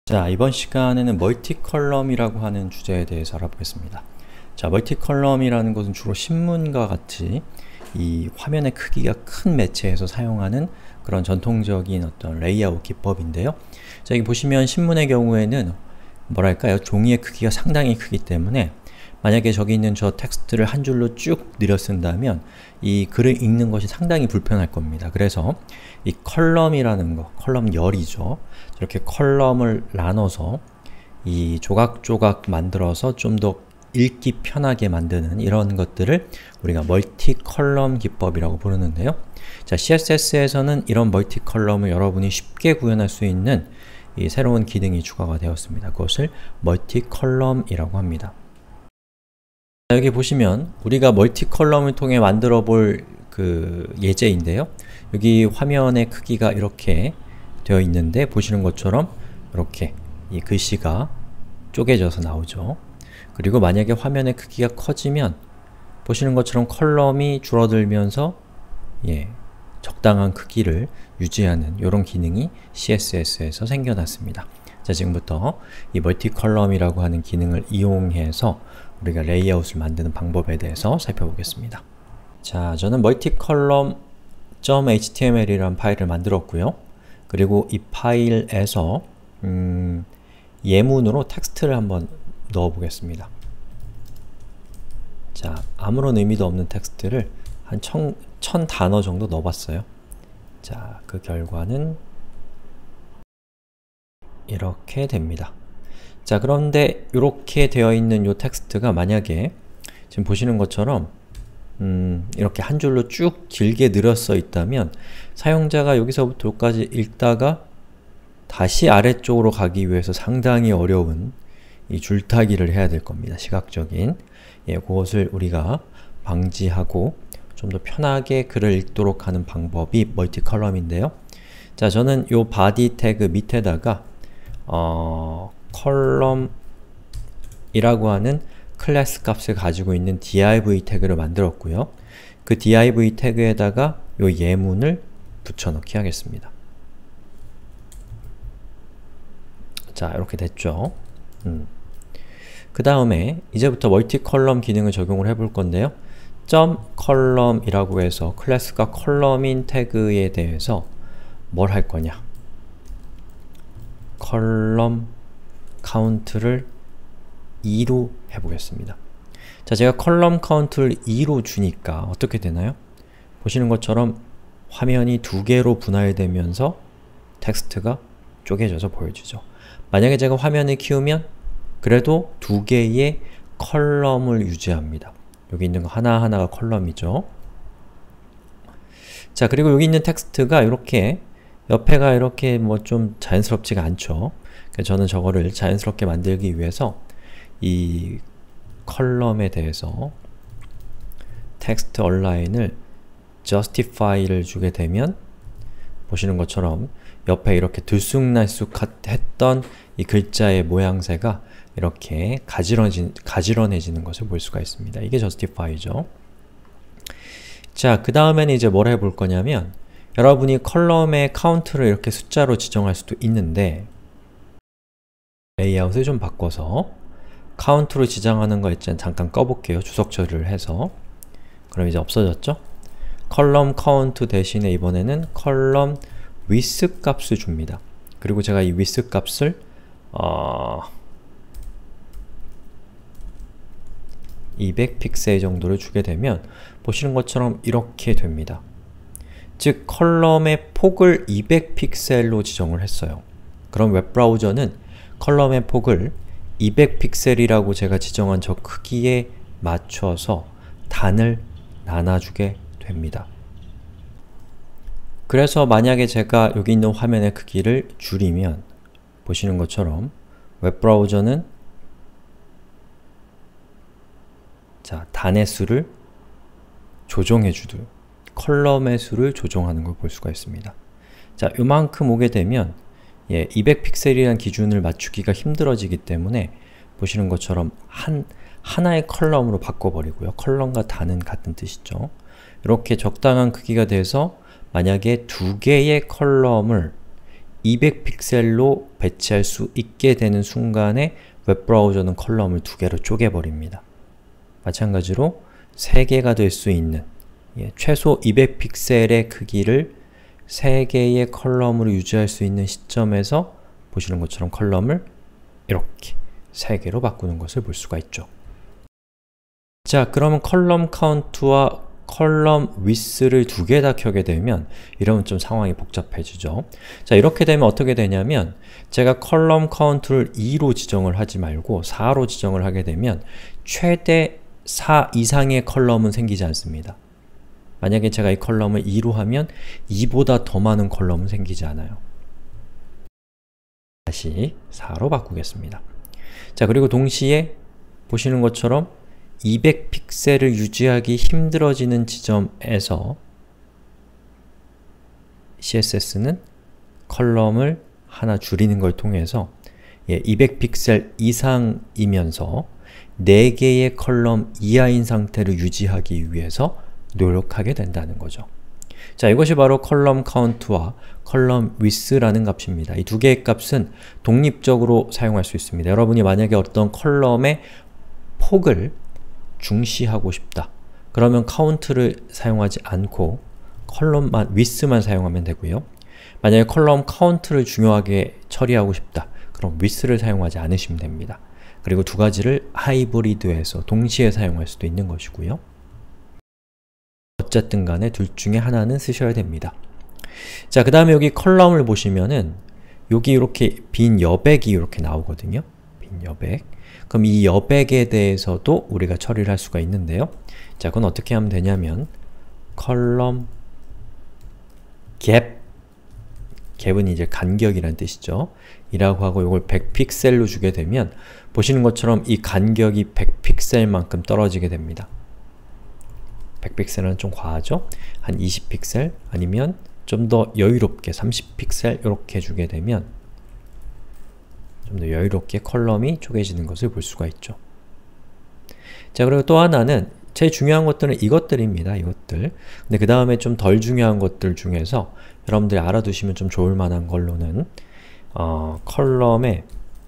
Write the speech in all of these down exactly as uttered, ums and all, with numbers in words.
자, 이번 시간에는 멀티컬럼이라고 하는 주제에 대해서 알아보겠습니다. 자, 멀티컬럼이라는 것은 주로 신문과 같이 이 화면의 크기가 큰 매체에서 사용하는 그런 전통적인 어떤 레이아웃 기법인데요. 자, 여기 보시면 신문의 경우에는 뭐랄까요? 종이의 크기가 상당히 크기 때문에 만약에 저기 있는 저 텍스트를 한 줄로 쭉 늘여 쓴다면 이 글을 읽는 것이 상당히 불편할 겁니다. 그래서 이 컬럼이라는 거, 컬럼 열이죠. 이렇게 컬럼을 나눠서 이 조각조각 만들어서 좀 더 읽기 편하게 만드는 이런 것들을 우리가 멀티컬럼 기법이라고 부르는데요. 자, 씨에스에스에서는 이런 멀티컬럼을 여러분이 쉽게 구현할 수 있는 이 새로운 기능이 추가가 되었습니다. 그것을 멀티컬럼이라고 합니다. 자, 여기 보시면 우리가 멀티컬럼을 통해 만들어 볼 그 예제인데요. 여기 화면의 크기가 이렇게 되어 있는데 보시는 것처럼 이렇게 이 글씨가 쪼개져서 나오죠. 그리고 만약에 화면의 크기가 커지면 보시는 것처럼 컬럼이 줄어들면서 예, 적당한 크기를 유지하는 이런 기능이 씨에스에스에서 생겨났습니다. 자, 지금부터 이 멀티컬럼이라고 하는 기능을 이용해서 우리가 레이아웃을 만드는 방법에 대해서 살펴보겠습니다. 자, 저는 multicolumn.html이라는 파일을 만들었고요. 그리고 이 파일에서 음, 예문으로 텍스트를 한번 넣어 보겠습니다. 자, 아무런 의미도 없는 텍스트를 한 천, 천 단어 정도 넣어봤어요. 자, 그 결과는 이렇게 됩니다. 자, 그런데 이렇게 되어 있는 이 텍스트가 만약에 지금 보시는 것처럼 음, 이렇게 한 줄로 쭉 길게 늘었어 있다면 사용자가 여기서부터 여기까지 읽다가 다시 아래쪽으로 가기 위해서 상당히 어려운 이 줄타기를 해야 될 겁니다. 시각적인. 예, 그것을 우리가 방지하고 좀 더 편하게 글을 읽도록 하는 방법이 멀티컬럼인데요. 자, 저는 요 body 태그 밑에다가 어, 컬럼이라고 하는 클래스 값을 가지고 있는 div 태그를 만들었고요. 그 div 태그에다가 요 예문을 붙여넣기 하겠습니다. 자, 이렇게 됐죠. 음. 그 다음에 이제부터 멀티컬럼 기능을 적용을 해볼 건데요. .column이라고 해서 클래스가 컬럼인 태그에 대해서 뭘 할 거냐? 컬럼 카운트를 이로 해보겠습니다. 자, 제가 컬럼 카운트를 이로 주니까 어떻게 되나요? 보시는 것처럼 화면이 두 개로 분할되면서 텍스트가 쪼개져서 보여지죠. 만약에 제가 화면을 키우면 그래도 두 개의 컬럼을 유지합니다. 여기 있는 거 하나하나가 컬럼이죠. 자, 그리고 여기 있는 텍스트가 이렇게 옆에가 이렇게 뭐 좀 자연스럽지가 않죠. 그래서 저는 저거를 자연스럽게 만들기 위해서 이 컬럼에 대해서 텍스트 얼라인을 justify를 주게 되면 보시는 것처럼 옆에 이렇게 들쑥날쑥했던 이 글자의 모양새가 이렇게 가지런해진, 가지런해지는 것을 볼 수가 있습니다. 이게 justify죠. 자, 그 다음에는 이제 뭘 해볼 거냐면 여러분이 컬럼의 카운트를 이렇게 숫자로 지정할 수도 있는데 레이아웃을 좀 바꿔서 카운트로 지정하는 거 있잖아요. 잠깐 꺼볼게요. 주석 처리를 해서. 그럼 이제 없어졌죠? 컬럼 카운트 대신에 이번에는 컬럼 width 값을 줍니다. 그리고 제가 이 width 값을 어, 이백 픽셀 정도를 주게 되면 보시는 것처럼 이렇게 됩니다. 즉, 컬럼의 폭을 이백 픽셀로 지정을 했어요. 그럼 웹브라우저는 컬럼의 폭을 이백 픽셀이라고 제가 지정한 저 크기에 맞춰서 단을 나눠주게 됩니다. 그래서 만약에 제가 여기 있는 화면의 크기를 줄이면 보시는 것처럼 웹브라우저는 자, 단의 수를 조정해 주도록 컬럼의 수를 조정하는 걸 볼 수가 있습니다. 자, 요만큼 오게 되면 예, 이백 픽셀이라는 기준을 맞추기가 힘들어지기 때문에 보시는 것처럼 한, 하나의 컬럼으로 바꿔버리고요. 컬럼과 단은 같은 뜻이죠. 이렇게 적당한 크기가 돼서 만약에 두 개의 컬럼을 이백 픽셀로 배치할 수 있게 되는 순간에 웹브라우저는 컬럼을 두 개로 쪼개버립니다. 마찬가지로 세 개가 될 수 있는 예, 최소 이백 픽셀의 크기를 세 개의 컬럼으로 유지할 수 있는 시점에서 보시는 것처럼 컬럼을 이렇게 세 개로 바꾸는 것을 볼 수가 있죠. 자, 그러면 컬럼 카운트와 컬럼 위스를 두 개 다 켜게 되면 이러면 좀 상황이 복잡해지죠. 자, 이렇게 되면 어떻게 되냐면 제가 컬럼 카운트를 이로 지정을 하지 말고 사로 지정을 하게 되면 최대 사 이상의 컬럼은 생기지 않습니다. 만약에 제가 이 컬럼을 이로 하면 이보다 더 많은 컬럼은 생기지 않아요. 다시 사로 바꾸겠습니다. 자, 그리고 동시에 보시는 것처럼 이백 픽셀을 유지하기 힘들어지는 지점에서 씨에스에스는 컬럼을 하나 줄이는 걸 통해서 예, 이백 픽셀 이상이면서 네 개의 컬럼 이하인 상태를 유지하기 위해서 노력하게 된다는 거죠. 자, 이것이 바로 컬럼 카운트와 컬럼 위스라는 값입니다. 이 두 개의 값은 독립적으로 사용할 수 있습니다. 여러분이 만약에 어떤 컬럼의 폭을 중시하고 싶다. 그러면 카운트를 사용하지 않고 컬럼만, 위스만 사용하면 되고요. 만약에 컬럼 카운트를 중요하게 처리하고 싶다. 그럼 위스를 사용하지 않으시면 됩니다. 그리고 두 가지를 하이브리드해서 동시에 사용할 수도 있는 것이고요. 어쨌든 간에 둘 중에 하나는 쓰셔야 됩니다. 자, 그 다음에 여기 컬럼을 보시면은 여기 이렇게 빈 여백이 이렇게 나오거든요. 빈 여백. 그럼 이 여백에 대해서도 우리가 처리를 할 수가 있는데요. 자, 그건 어떻게 하면 되냐면 컬럼 갭 갭은 이제 간격이란 뜻이죠. 이라고 하고 이걸 백 픽셀로 주게 되면 보시는 것처럼 이 간격이 백 픽셀만큼 떨어지게 됩니다. 백 픽셀은 좀 과하죠? 한 이십 픽셀 아니면 좀 더 여유롭게 삼십 픽셀 이렇게 주게 되면 좀 더 여유롭게 컬럼이 쪼개지는 것을 볼 수가 있죠. 자, 그리고 또 하나는 제일 중요한 것들은 이것들입니다. 이것들. 근데 그 다음에 좀 덜 중요한 것들 중에서 여러분들이 알아두시면 좀 좋을 만한 걸로는 어, 컬럼의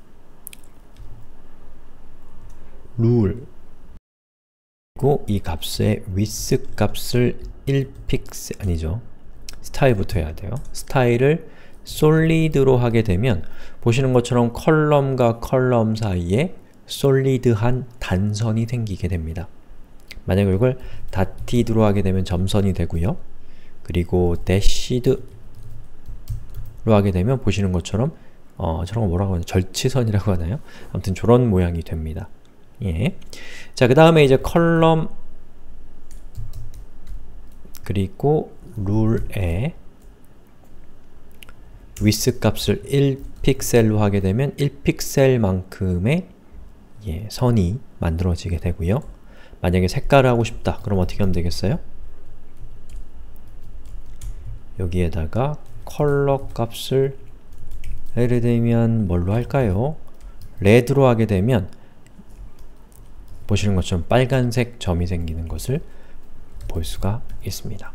룰 그리고 이 값의 width 값을 일 픽셀 아니죠. 스타일부터 해야 돼요. 스타일을 솔리드로 하게 되면 보시는 것처럼 컬럼과 컬럼 사이에 솔리드한 단선이 생기게 됩니다. 만약에 이걸 다티드로 하게 되면 점선이 되고요. 그리고 대시드로 하게 되면 보시는 것처럼 어, 저런 거 뭐라고 하나요? 절치선이라고 하나요? 아무튼 저런 모양이 됩니다. 예. 자, 그 다음에 이제 컬럼 그리고 룰에 width 값을 일 픽셀로 하게 되면 일 픽셀만큼의 예, 선이 만들어지게 되고요. 만약에 색깔을 하고 싶다. 그럼 어떻게 하면 되겠어요? 여기에다가 컬러 값을 예를 들면 뭘로 할까요? 레드로 하게 되면 보시는 것처럼 빨간색 점이 생기는 것을 볼 수가 있습니다.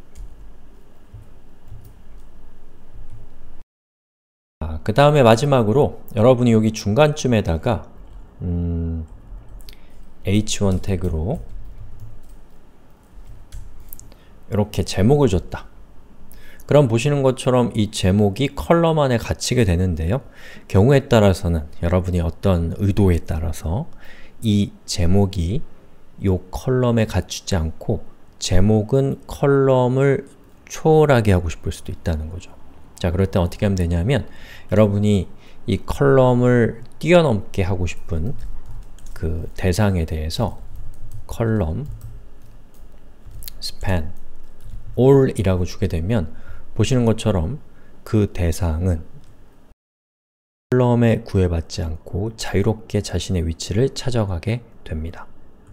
아, 그 다음에 마지막으로 여러분이 여기 중간쯤에다가 음, 에이치 원 태그로 이렇게 제목을 줬다. 그럼 보시는 것처럼 이 제목이 컬럼 안에 갇히게 되는데요. 경우에 따라서는 여러분이 어떤 의도에 따라서 이 제목이 이 컬럼에 갇히지 않고 제목은 컬럼을 초월하게 하고 싶을 수도 있다는 거죠. 자, 그럴 땐 어떻게 하면 되냐면 여러분이 이 컬럼을 뛰어넘게 하고 싶은 그 대상에 대해서 컬럼 span all 이라고 주게 되면 보시는 것처럼 그 대상은 컬럼에 구애받지 않고 자유롭게 자신의 위치를 찾아가게 됩니다.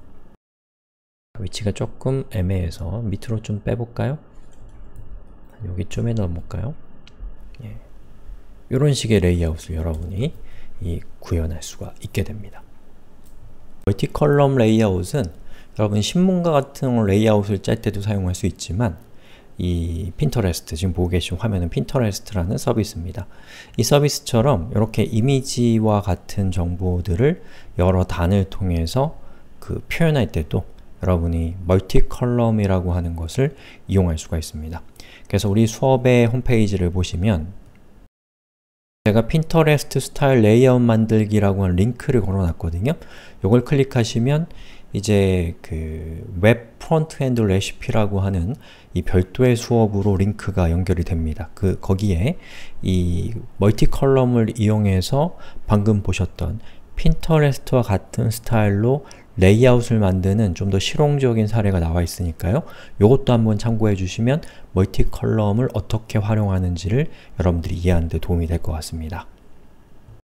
위치가 조금 애매해서 밑으로 좀 빼볼까요? 여기쯤에 넣어볼까요? 예. 이런 식의 레이아웃을 여러분이 이 구현할 수가 있게 됩니다. 멀티컬럼 레이아웃은 여러분이 신문과 같은 레이아웃을 짤 때도 사용할 수 있지만 이 핀터레스트, 지금 보고 계신 화면은 핀터레스트라는 서비스입니다. 이 서비스처럼 이렇게 이미지와 같은 정보들을 여러 단을 통해서 그 표현할 때도 여러분이 멀티컬럼이라고 하는 것을 이용할 수가 있습니다. 그래서 우리 수업의 홈페이지를 보시면 제가 핀터레스트 스타일 레이아웃 만들기라고 하는 링크를 걸어놨거든요. 이걸 클릭하시면 이제 그 웹 프론트엔드 레시피라고 하는 이 별도의 수업으로 링크가 연결이 됩니다. 그 거기에 이 멀티컬럼을 이용해서 방금 보셨던 핀터레스트와 같은 스타일로 레이아웃을 만드는 좀 더 실용적인 사례가 나와 있으니까요. 요것도 한번 참고해 주시면 멀티컬럼을 어떻게 활용하는지를 여러분들이 이해하는 데 도움이 될 것 같습니다.